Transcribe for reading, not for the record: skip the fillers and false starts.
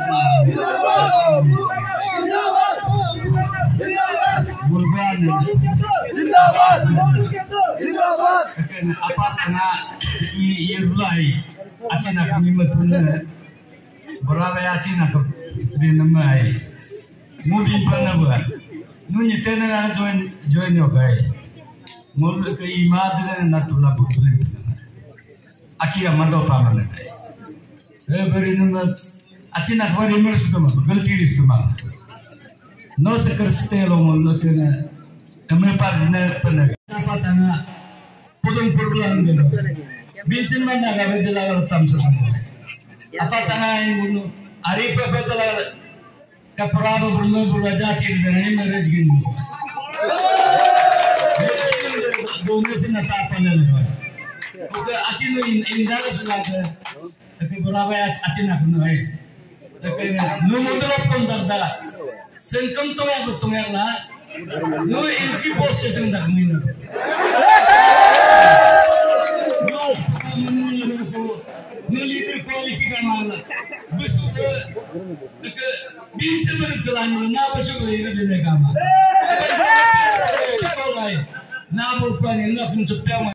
apa tengah irulai acina kami matuna berapa acina ke di namai mungkin pernah buat nunya tena join yogai mul ke imad dengan natula butuh aki amado pamana beri nama acina kau rimmer sudah mah galti di semua no sekar stelo mul ke Kami parjina pernah apa tengah pudung purulan gitu. Binsin mana kami dilagal tam sesuatu. Apa tengah yang bunuh hari pepetelah kapurabu bermu berwajah kiri dan ini mereka gini. Bonus ini tak apa lagi. Oke, acinu indah sulaga. Tapi berapa acina pun hai. Tapi numutulap pun darda. Sengkam tu yang betul yang lah. No ilki proses yang tak minat. No leader quality kamala. Besok bisa berjalan, na besok berjalan dengan kamala. Kalau lain, na berpulang, na pun cepet.